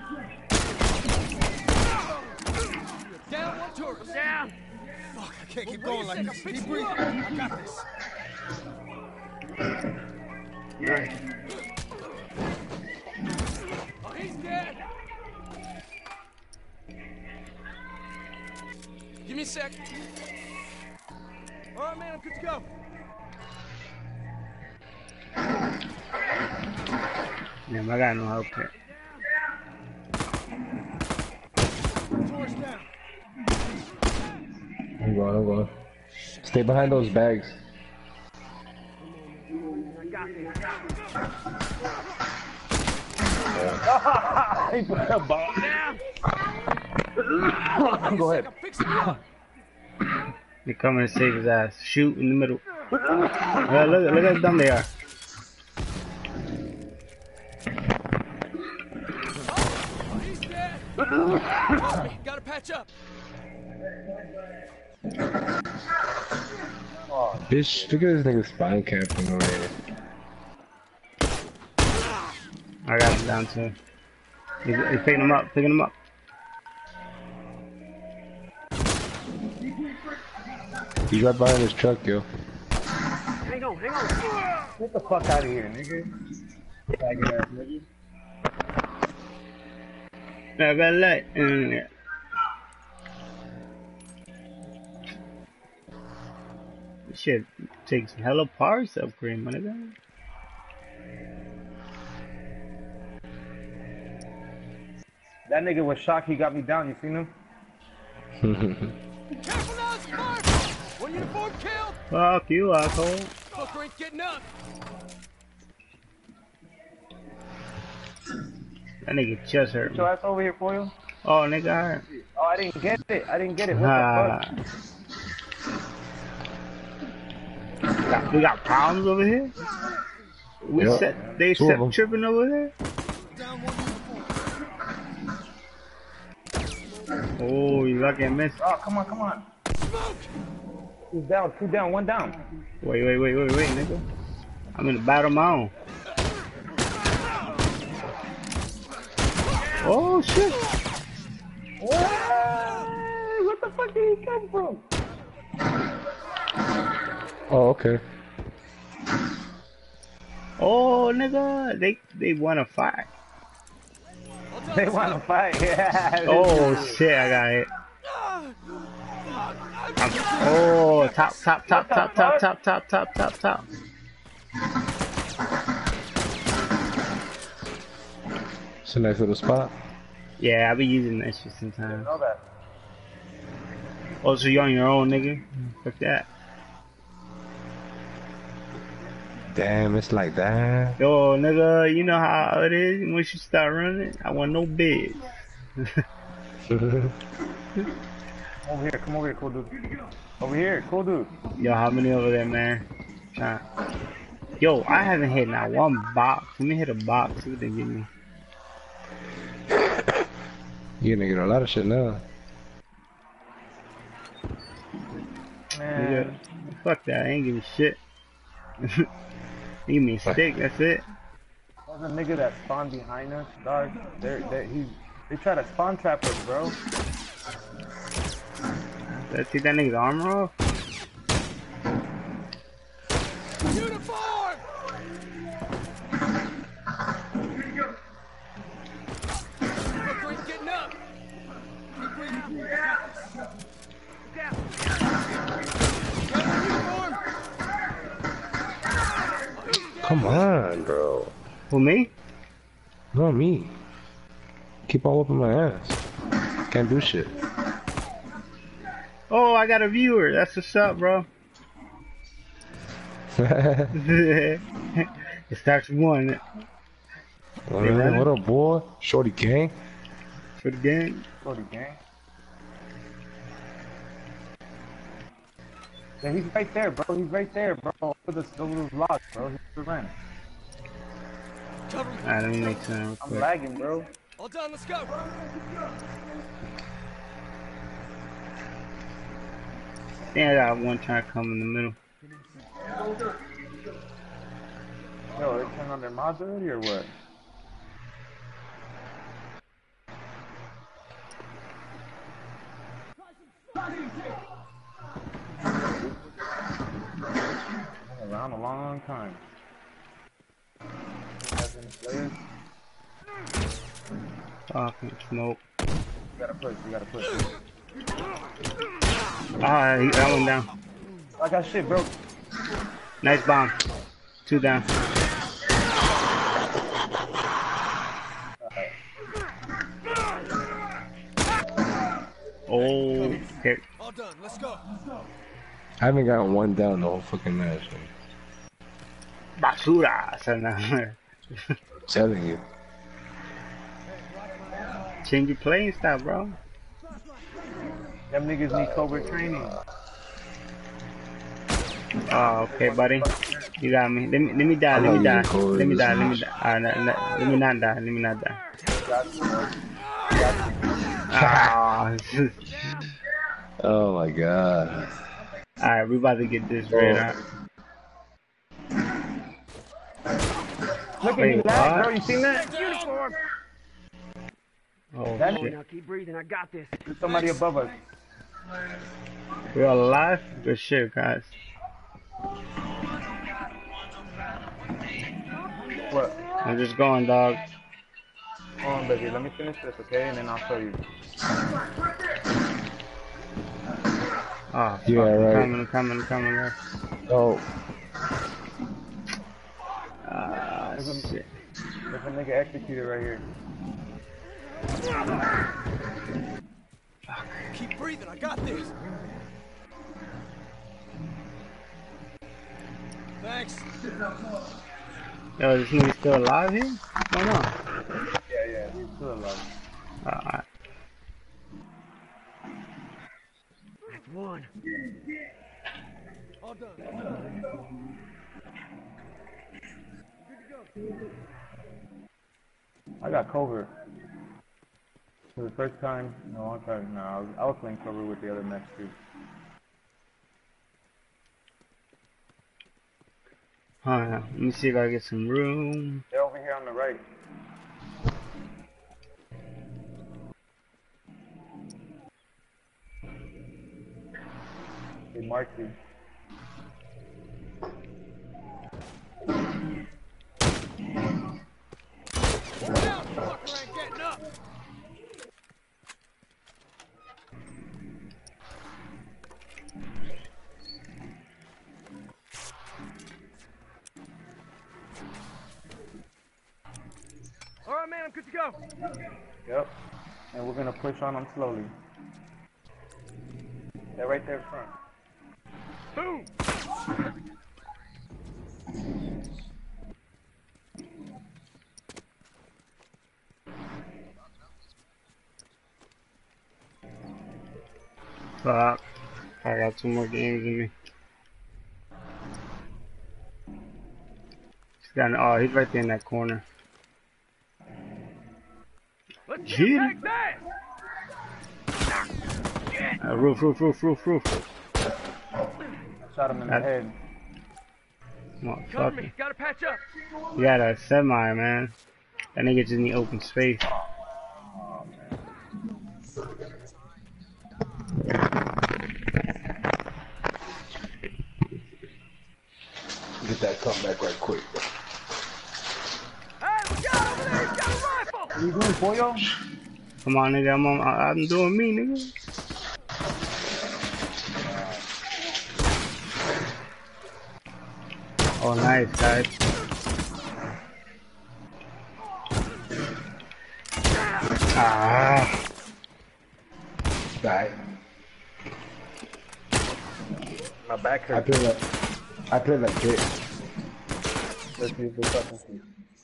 Down one tourist! Down. Fuck, I can't keep going like this. Keep breathing. I got this. Oh, he's dead! Give me a sec. All right, man, I'm good to go. Damn, I got no help here. Tourist down. I'm going, I'm going. Stay behind those bags. I got this. He put a bomb. Down. Go ahead. I'm fixing you up. They coming to save his ass. Shoot in the middle. Uh, look, look how dumb they are. Oh, he's dead. Help me. Gotta patch up. Bitch, look at this nigga spine camping over here. I got him down too. He's, he's picking him up, picking him up. He's right behind his truck, yo. Hang on, hang on. Get the fuck out of here, nigga. Faggot ass nigga. I got light in there. This shit takes hella parts to upgrade, my nigga. That nigga was shocked he got me down. You seen him? Careful now, it's fire! One uniform killed! Fuck you, asshole. Fucker ain't getting up! That nigga chest hurt Put me. your ass over here for you. Oh, nigga, I hurt. Oh, I didn't get it. I didn't get it. What Ah. the fuck? Got- We got problems over here? We Yep. set, they Two of set them. tripping over there? Down one uniform. Oh, you lucky I missed. Oh, come on, come on. Smoke! Who's down? Two down, one down. Wait, wait, wait, wait, wait, nigga. I'm in the battle of my own. Oh, shit. fuck did he come from? Oh, okay. Oh, nigga, they they wanna fight. They want to fight. Yeah. Oh shit, I got it. I'm, oh, top, top, top, top, top, top, top, top, top, top. It's a nice little spot. Yeah, I be using that shit sometimes. Know that. Oh, so you on your own, nigga? Fuck that. Damn, it's like that. Yo, nigga, you know how it is once you start running? I want no bids. Over here, come over here, cool dude. Over here, cool dude. Yo, how many over there, man? Trying. Yo, I haven't hit not one box. Let me hit a box. See what they give me. You're gonna get a lot of shit now. Man. Nigga, fuck that. I ain't giving shit. Give me a stick. That's it. There's a nigga that spawned behind us, dog. They're, they're, he, they try to spawn trap us, bro. Let's take that nigga's armor off. Uniform! Brooklyn's getting up. Keep breathing. Down. Uniform. Come on, bro. Who, me? Not me. Keep all up in my ass. Can't do shit. Oh, I got a viewer. That's what's up, bro. It starts with one. Alright, what up, boy? Shorty gang? For the game. Shorty gang. Yeah, he's right there, bro. He's right there, bro. Over the over those logs, bro. He's the rent. Alright, let me make some real I'm quick. lagging, bro. All done, let's go. Yeah, I got one trying to come in the middle. Yo, they turned on their mods already or what? Been around a long time. Fucking smoke. You gotta push, you gotta push. Ah, he, that one down. I got shit, bro. Nice bomb. Two down. Oh, okay. All done, let's go. I haven't gotten one down the whole fucking match. Man. Basura. son. Telling you. Change your playing style, bro. Them niggas need covert training. Oh, okay, buddy. You got me. Let me, let me die. Let me die. Let me die. Let me die. Uh, no, no, let me not die. Let me not die. Ah. Oh my god. Alright, we about to get this red out. Look at Wait, you, lad, what? bro. You seen that? Uniform. Oh, That- shit. Now keep breathing. I got this. There's somebody above us. We're all alive? Good shit, guys. What? I'm just going, dog. Hold on, baby. Let me finish this, okay? And then I'll show you. Oh, fuck. Yeah, right. I'm coming, I'm coming, I'm coming. There. Oh, Ah, There's a, shit. there's a nigga executed right here. Keep breathing, I got this. Thanks. Yo, this nigga still alive here? What's going on? Yeah, yeah. He's still alive. Alright. That's one. All done. I got covert. For the first time in a long time. No, I was, I was playing cover with the other mechs too. Alright, let me see if I get some room. They're over here on the right. They marked you. Fucker ain't getting up. All right, man, I'm good to go. Yep. And we're gonna push on them slowly. They're right there in front. Boom. Fuck. I got two more games in me. He's got an, oh, he's right there in that corner. Let's Gee. get that. Uh, roof, roof, roof, roof, roof. Shot him in the That- head. Cover Motherfucker. me. Gotta patch up. You got a semi, man. That nigga just need open space. Get that comeback right quick. Hey, look out over there. He's got a rifle. What are you doing, Pollo? Come on, nigga. I'm on, I- I'm doing me, nigga. Oh, nice, guys. Ah. Die. My back I hurts. play like I play like shit. Let's see if they fucking see.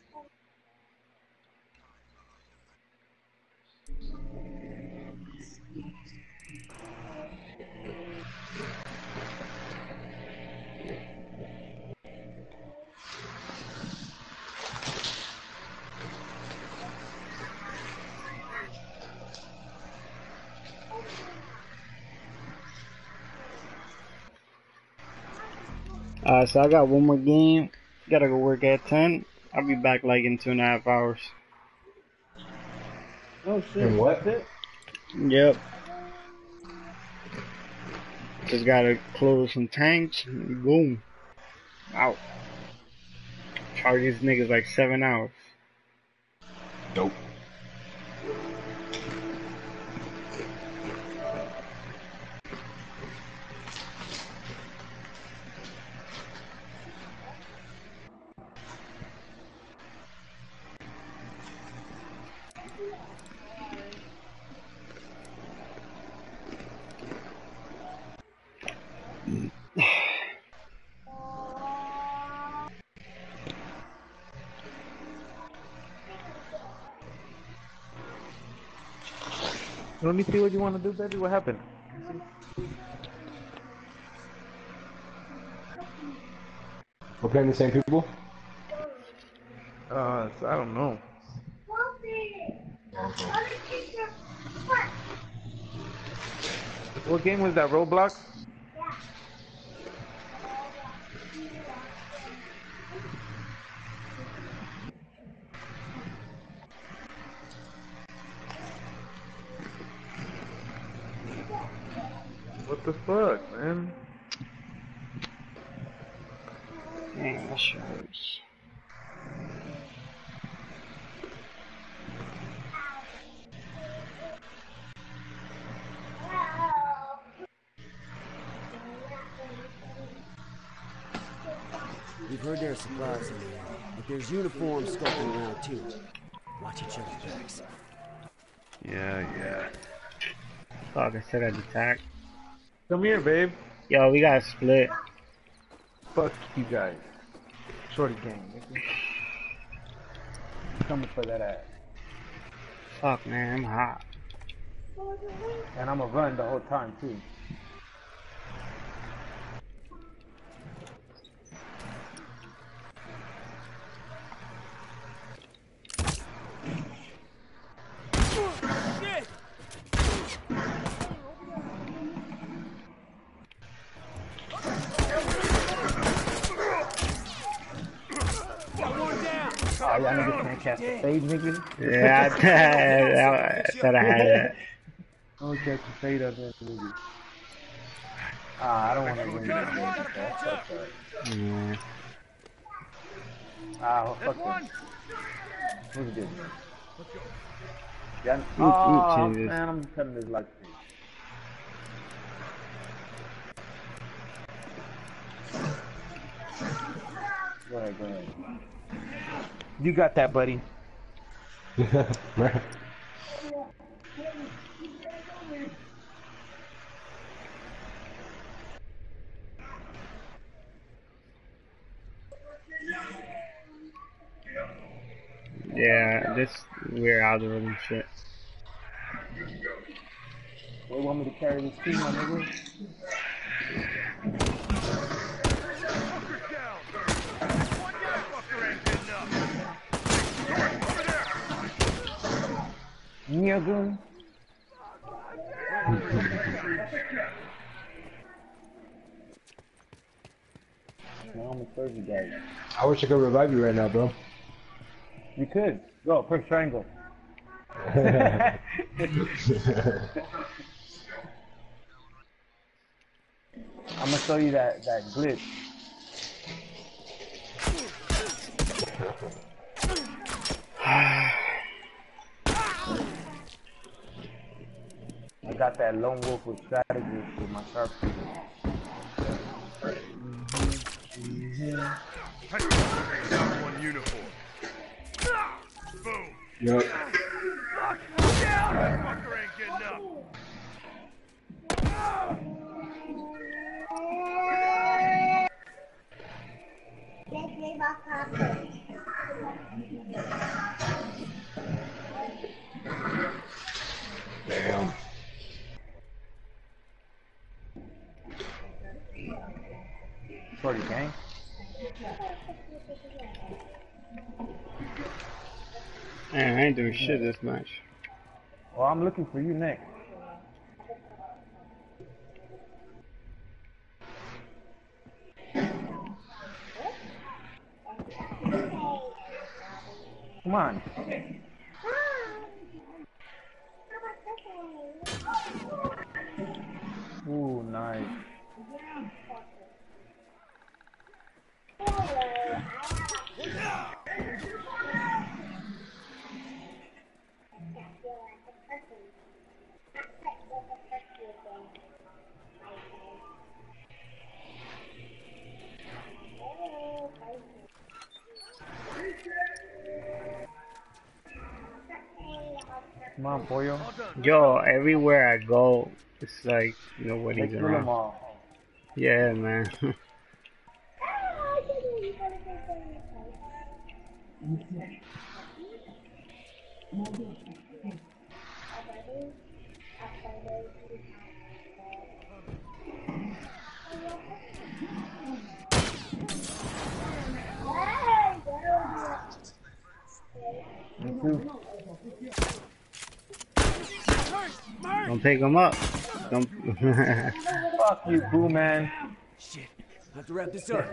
Uh, so I got one more game. Gotta go work at ten. I'll be back like in two and a half hours. Oh shit. And what? That's it? Yep. Just gotta close some tanks and boom. Out. Charge these niggas like seven hours. Dope. Let me see what you want to do, baby. What happened? We're playing the same people? Uh, I don't know. What game was that? Roblox? What the fuck, man? Damn, that shit hurts. We've heard there are supplies in the area, but there's uniforms scoping around too. Watch each other's backs. Yeah, yeah. Fuck, I said I'd attack. Come here, babe. Yo, we gotta split. Fuck you guys. Shorty gang, nigga. Coming for that ass. Fuck, man, I'm hot. And I'ma run the whole time, too. Shit. Got one down. Oh, y'all niggas can't catch the fade, nigga. Yeah, I, I thought I had it. Don't catch the fade out there, nigga. Ah, I don't want to win this game. That's fuck that. Yeah. Ah, fuck this. Who's good? Yeah. Eat, Oh, eat changes. man, I'm cutting this like this. Go ahead, go ahead. You got that, buddy. Yeah, this weird algorithm shit. They want me to carry this team, my nigga. Fucker's down. One guy. Fucker ain't good enough. Over there. Nigga. Now I'm a thirty guy. I wish I could revive you right now, bro. You could. Go, press triangle. I'm gonna show you that, that glitch. I got that lone wolf with strategy with my sharpshooter. Hey, got one uniform. Boom. Yep. Down. Fucker ain't good enough. Damn. Shorty gang. Man, I ain't doing shit this match. Well, I'm looking for you next. Come on. Ooh, nice. Come on, Pollo. Yo, everywhere I go, it's like nobody's Let's kill around. them all. Yeah, man. Me too. Don't pick them up. Don't. Fuck you, cool man. Shit. I have to wrap this up.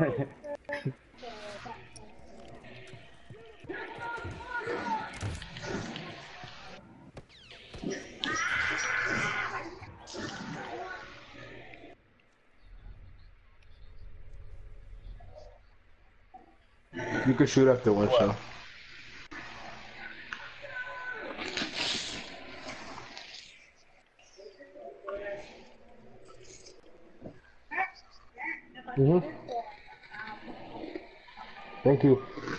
You could shoot after one What? shot. Mm-hmm. Thank you.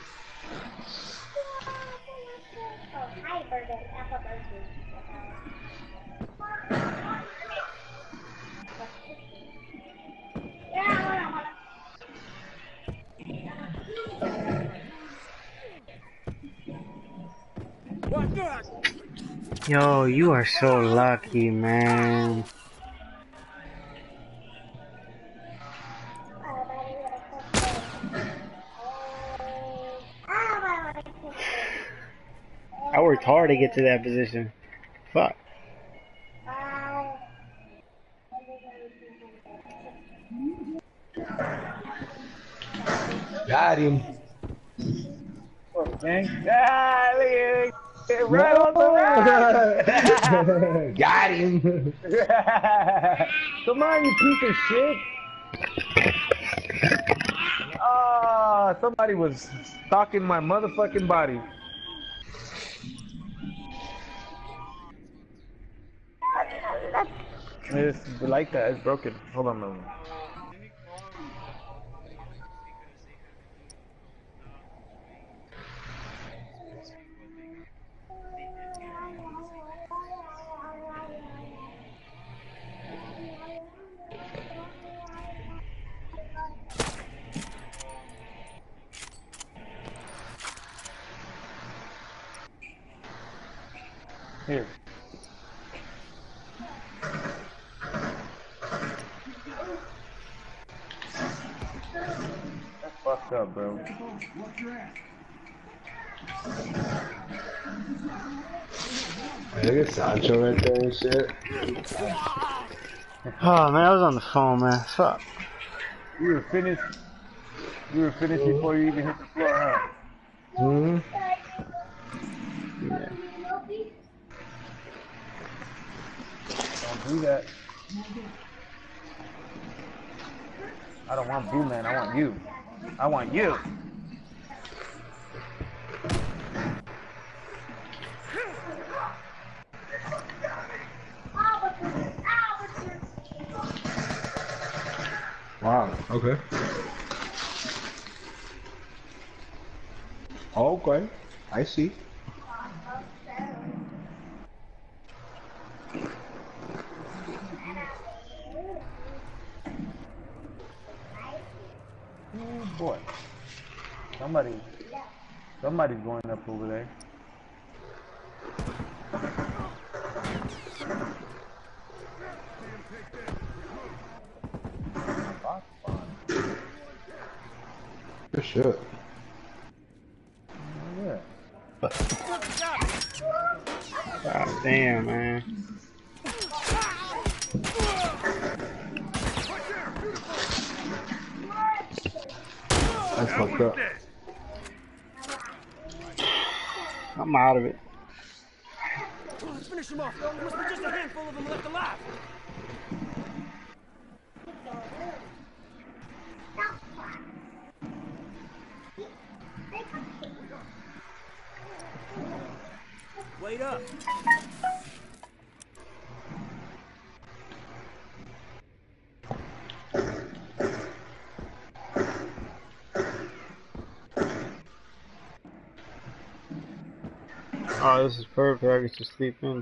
Yo, you are so lucky, man. I worked hard to get to that position. Fuck. Got him. Fuck, gang. Ah, look at it. Right on the rock. Got him. Come on, you piece of shit. Ah, oh, somebody was stalking my motherfucking body. It's like that. It's broken. Hold on a moment. Here. That's fucked up, bro. Look at Sancho right there and shit. Oh man, I was on the phone, man. Fuck. You were finished. You were finished before you even hit the floor, huh? Hmm. Yeah. Don't do that. I don't want Blue Man. I want you. I want you. Wow. Okay. Okay. I see. Oh boy. Somebody. Somebody's going up over there. Good shit. Yeah. God damn, man. That's fucked up. I'm out of it. Let's finish him off. There must be just a handful of them left alive. Wait up. Oh, this is perfect. I get to sleep in.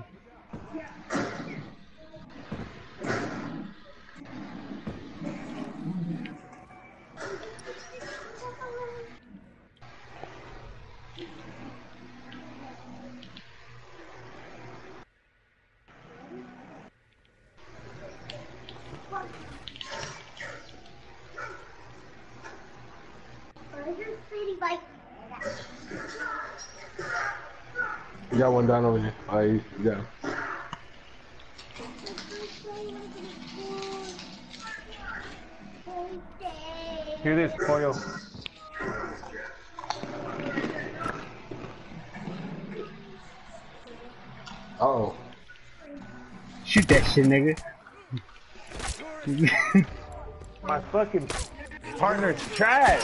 You got one down over here. Oh, you got him. Hear this, Koyo. Uh oh. Shoot that shit, nigga. My fucking partner's trash.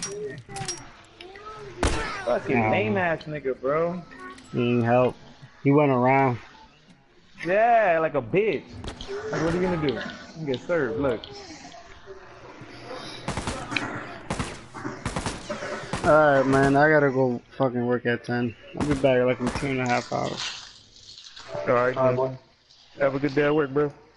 Fucking Oh. lame ass nigga, bro. He ain't help. He went around. Yeah, like a bitch. Like, what are you gonna do? You get served. Look. Alright, man. I gotta go fucking work at ten. I'll be back like in two and a half hours. All right, All right, boy. have a good day at work, bro.